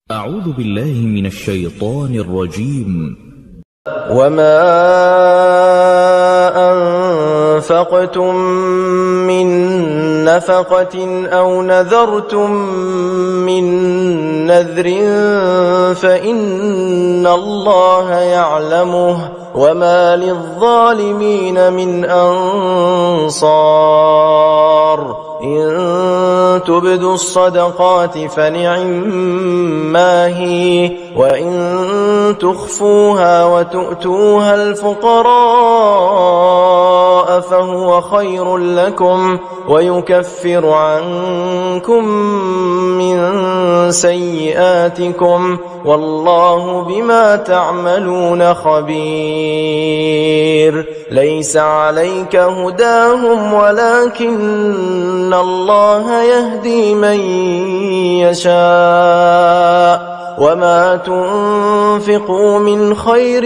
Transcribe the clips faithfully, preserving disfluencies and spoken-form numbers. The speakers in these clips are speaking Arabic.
أعوذ بالله من الشيطان الرجيم. وما أنفقتم من نفقة أو نذرتم من نذر فإن الله يعلمه وما للظالمين من أنصار. إن تبدوا الصدقات فنعما هي وإن تخفوها وتؤتوها الفقراء فهو خير لكم ويكفر عنكم من سيئاتكم والله بما تعملون خبير. ليس عليك هداهم ولكن الله يهدي من يشاء وما تنفقوا من خير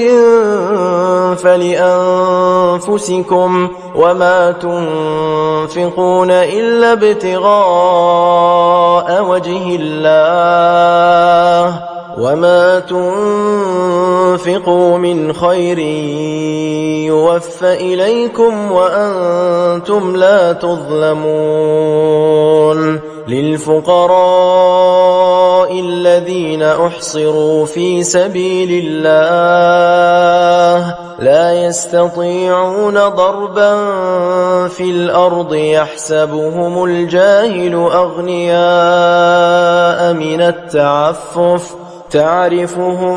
فلأنفسكم وما تنفقون إلا ابتغاء وجه الله وما تنفقوا من خير يوفى إليكم وأنتم لا تظلمون. للفقراء الذين أحصروا في سبيل الله لا يستطيعون ضربا في الأرض يحسبهم الجاهل أغنياء من التعفف تعرفهم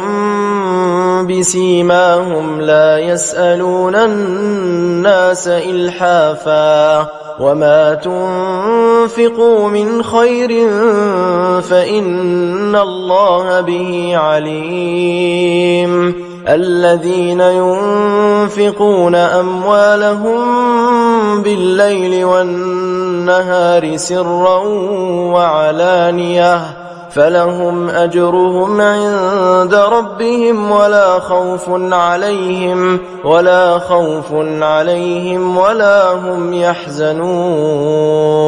بسيماهم لا يسألون الناس إلحافا وما تنفقوا من خير فإن الله به عليم. الذين ينفقون أموالهم بالليل والنهار سرا وعلانية فلهم أجرهم عند ربهم ولا خوف عليهم ولا خوف عليهم ولا هم يحزنون.